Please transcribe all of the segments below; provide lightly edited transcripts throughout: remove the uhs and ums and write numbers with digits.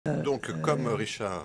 Donc, comme Richard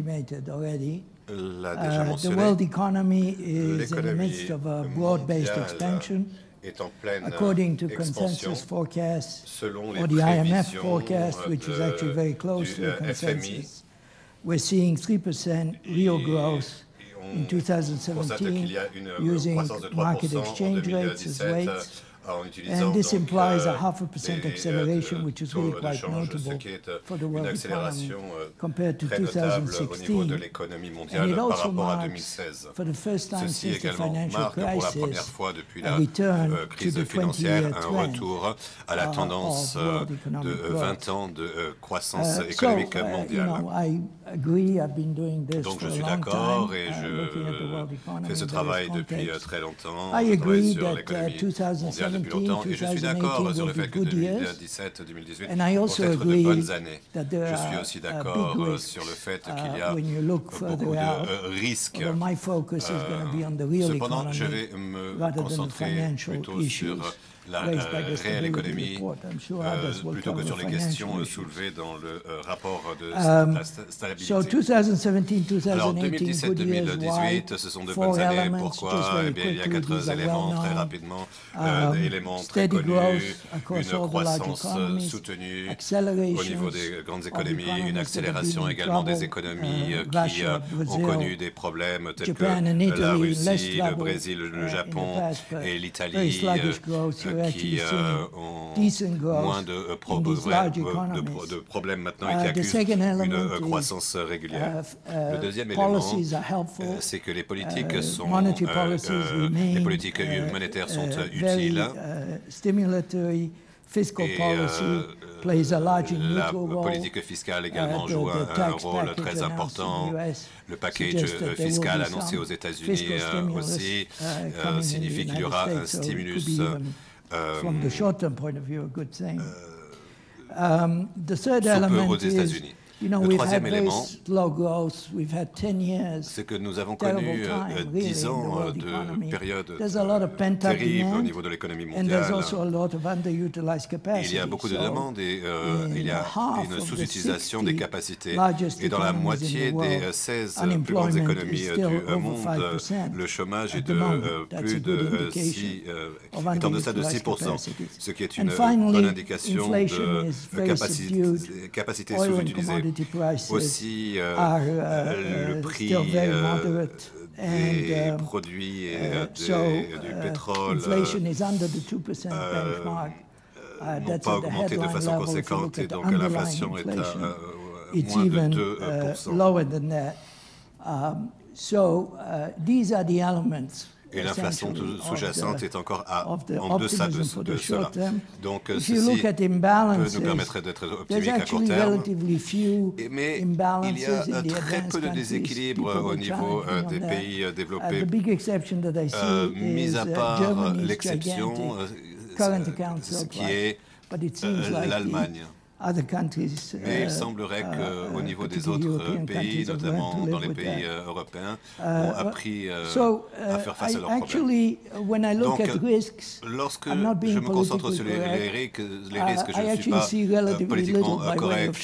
l'a déjà the world mentionné, economy is in the midst of a broad-based expansion. est en pleine According to expansion consensus forecasts, selon les or the IMF prévisions forecast, which is actually very close to the du FMI. consensus, we're seeing 3% real growth in On constate qu'il 2017 y a une using croissance de 3% market en exchange rates as 2017 weights. en utilisant And this donc, implies a 0.5% des acceleration, which is really taux de quite change, ce notable qui est for the une world accélération economy compared to très notable au niveau de 2016. l'économie And mondiale it par also rapport à marks, 2016. for the first time Ceci since the également financial marque pour la première crisis, fois depuis a la return crise to the financière 20-year un trend retour à la tendance of world de economic 20 ans de croissance growth. économique You mondiale. know, I agree. I've been doing this Donc for je a suis long d'accord time, et looking at the world je economy fais ce in travail various depuis contexts. très longtemps. I Je travaille agree sur that l'économie mondiale depuis 2017, longtemps et je suis d'accord sur le 2018 fait que will be good years. 2017-2018 And I vont also être de agree bonnes années. that there Je suis are aussi big d'accord risks sur le fait qu'il y a when you look beaucoup further out. de risques. Although my focus is going to be on the real Cependant, je economy vais me rather than the concentrer financial plutôt issues sur la raised by the réelle stability économie report. I'm sure others will plutôt que cover sur les financial questions issues. soulevées dans le rapport de la stabilité. So 2017-2018 Alors good years. 2017-2018, Why? ce sont de Four bonnes années. elements, Pourquoi? just very Eh bien, il y a quickly, 4 these are éléments well très known. rapidement, éléments très Steady connus, growth across une all the large croissance economies, soutenue au accelerations niveau des grandes of économies, economies une that have accélération been in également des trouble, économies qui Russia, ont Brazil, connu des problèmes tels que Japan and la Italy, less Russie, le trouble Brésil, le in the Japon past, but et very l'Italie sluggish growth. You're qui actually seeing ont decent growth moins de, in these large economies. de problèmes maintenant et qui The accusent second element une croissance régulière. Le deuxième élément, policies are helpful. c'est que les politiques sont Monetary policies remain les politiques monétaires sont very utiles. stimulatory. Fiscal Et policy plays a large and la neutral role. politique fiscale également joue The un tax rôle package très announced in important. the US Le package suggests that there will fiscal be annoncé some aux États-Unis fiscal stimulus, aussi coming in signifie the qu'il y aura United un States, so it could stimulus be even, from the short-term point of view, a good thing. The third sous peu aux element is, États-Unis. you know, Le we've had troisième very élément, slow growth. We've had 10 years. c'est que nous avons Terrible connu time, 10 really, in the ans world de economy. période There's a lot of pent-up terrible au demand, niveau de l'économie and there's mondiale. also a lot of underutilized capacity. Il y a beaucoup de So, demandes et il y a half une of the sous-utilisation 60 des capacités. largest Et dans la economies in moitié the world, des 16 plus unemployment grandes is économies still du over monde, 5% le chômage est at the de moment. That's plus a good de indication of est en deçà de underutilized 6%, capacities. ce qui est And une finally, bonne indication inflation de is very subdued. capacité Oil and sous-utilisée. commodity prices Aussi, are le prix still very moderate. des And produits et du pétrole inflation is under the 2% benchmark. n'ont That's pas at the augmenté de headline façon level. If you conséquente look et at the donc underlying l'inflation est inflation, à it's moins de even 2%. lower than that. These are the elements. Et l'inflation sous-jacente est encore en deçà de cela. Donc If ceci you look at nous permettrait d'être optimistes à court terme. Mais il y a très peu de déséquilibre au niveau des pays développés, mis à part l'exception, ce qui est l'Allemagne. Mais il semblerait qu'au niveau des autres pays, notamment dans les pays européens, ont appris à faire face à leurs problèmes. Donc, lorsque je me concentre sur les risques, je ne suis pas politiquement correct.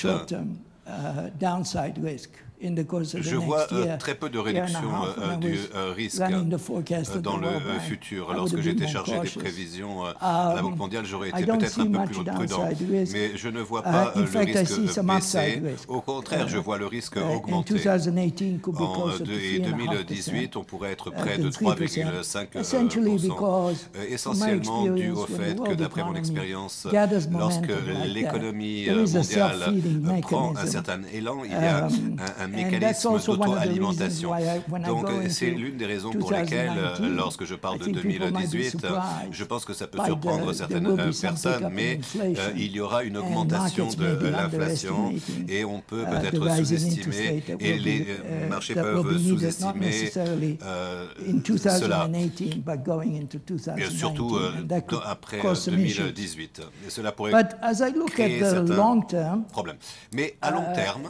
Je vois très peu de réduction du risque dans le futur. Lorsque j'étais chargé des prévisions à la Banque mondiale, j'aurais été peut-être un peu plus prudent. Mais je ne vois pas le risque baisser. Au contraire, je vois le risque augmenter. En 2018, on pourrait être près de 3,5%, essentiellement dû au fait que, d'après mon expérience, lorsque l'économie mondiale prend un certain élan, il y a un mécanisme d'auto-alimentation. Donc c'est l'une des raisons pour lesquelles, lorsque je parle de 2018, je pense que ça peut surprendre certaines personnes, mais il y aura une augmentation de l'inflation et on peut peut-être sous-estimer, et les marchés peuvent sous-estimer cela, et surtout après 2018. Et cela pourrait créer certains problèmes. Mais à long terme,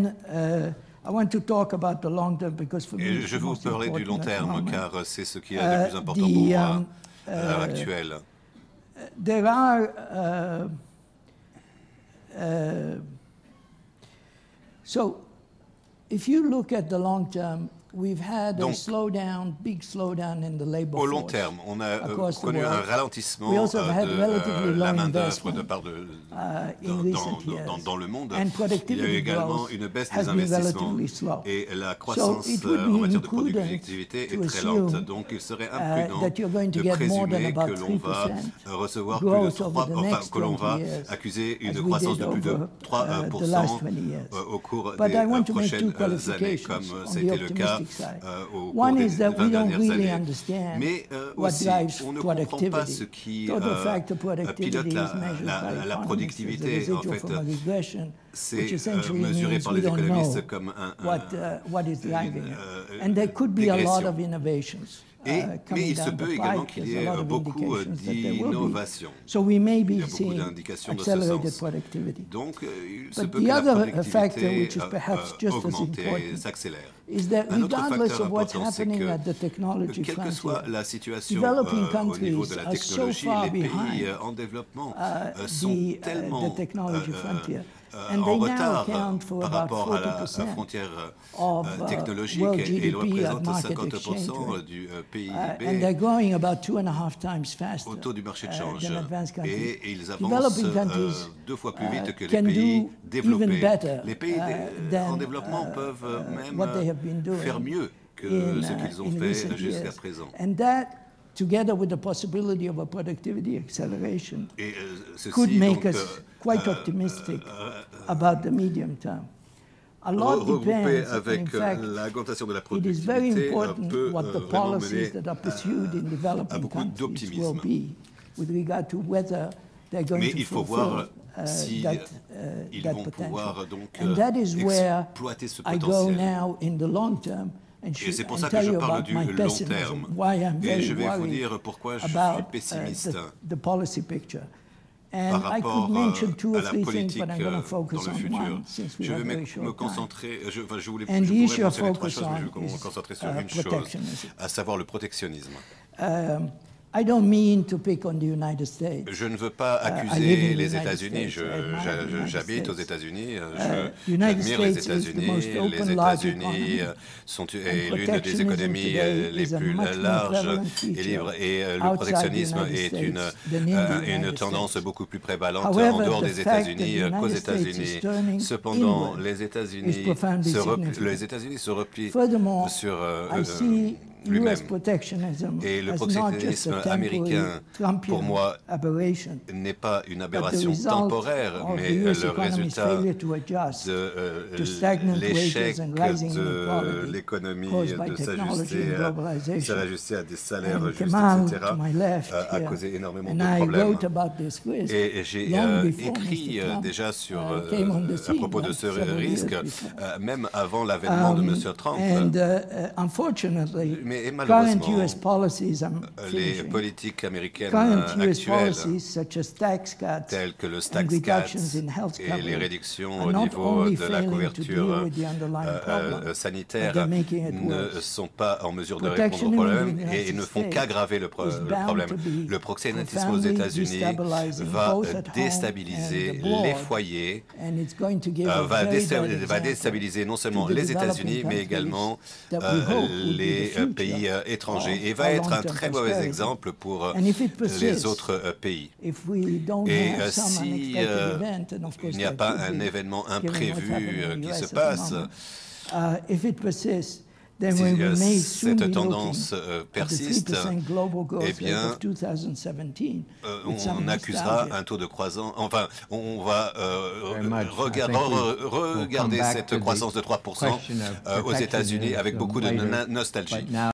et je vais vous parler du long terme, car c'est ce qui est le plus important pour moi à l'heure actuelle. So, if you look at the long term, we've had a slowdown, big slowdown in the labor force. Au long terme, on a connu un ralentissement de la main-d'œuvre dans le monde. Il y a eu également une baisse des investissements et la croissance en matière de productivité est très lente. Donc, il serait imprudent de présumer que l'on va recevoir plus de 3, enfin, que l'on va accuser une croissance de plus de 3% au cours des prochaines années, comme c'était le cas au cours des 20 dernières années. Mais aussi, on ne comprend pas ce qui pilote la productivité. En fait, c'est mesuré par les économistes comme une régression. Mais il se peut également qu'il y ait beaucoup d'innovations. Il y a beaucoup d'indications de ce sens. Donc, il se peut que la productivité augmente et s'accélère. Un autre facteur important, c'est que, quelle que soit la situation au niveau de la technologie, les pays en développement sont tellement en retard par rapport à la frontière technologique et ils représentent 50% du PIB au taux du marché de change. Et ils avancent 2 fois plus vite que les pays développés. Les pays en développement peuvent même faire mieux que ce qu'ils ont fait jusqu'à présent. Together with the possibility of a productivity acceleration, could make us quite optimistic about the medium term. A lot depends, in fact, it is very important what the policies that are pursued in developing countries will be with regard to whether they're going to fulfill that potential. And that is where I go now in the long term. Et c'est pour ça que je parle du long terme. Et je vais vous dire pourquoi je suis pessimiste par rapport à la politique dans le futur. Je vais me concentrer, je pourrais mentionner 3 choses, mais je vais me concentrer sur une chose, à savoir le protectionnisme. I don't mean to pick on the United States. Je ne veux pas accuser les États-Unis. J'habite aux États-Unis. J'admire les États-Unis. Les États-Nis sont l'une des économies les plus larges et libres. Et le protectionnisme est une tendance beaucoup plus prévalente en dehors des États-Unis qu'aux États-Unis. Cependant, les États-Unis se replient sur lui-même. Et le protectionnisme américain, pour moi, n'est pas une aberration temporaire, mais le résultat de l'échec de l'économie de s'ajuster à des salaires justes, etc., a causé énormément de problèmes. Et j'ai écrit déjà à propos de ce risque, même avant l'avènement de M. Trump. Mais malheureusement, les politiques américaines actuelles, telles que le tax cut et les réductions au niveau de la couverture sanitaire, ne sont pas en mesure de répondre au problème et ne font qu'aggraver le problème. Le proxénétisme aux États-Unis va déstabiliser les foyers, va déstabiliser non seulement les États-Unis, mais également les pays étrangers et va être un très mauvais exemple pour les autres pays. Et s'il n'y a pas un événement imprévu qui se passe, si cette tendance persiste, eh bien, on accusera un taux de croissance, enfin, on va regarder cette croissance de 3% aux États-Unis avec beaucoup de nostalgie.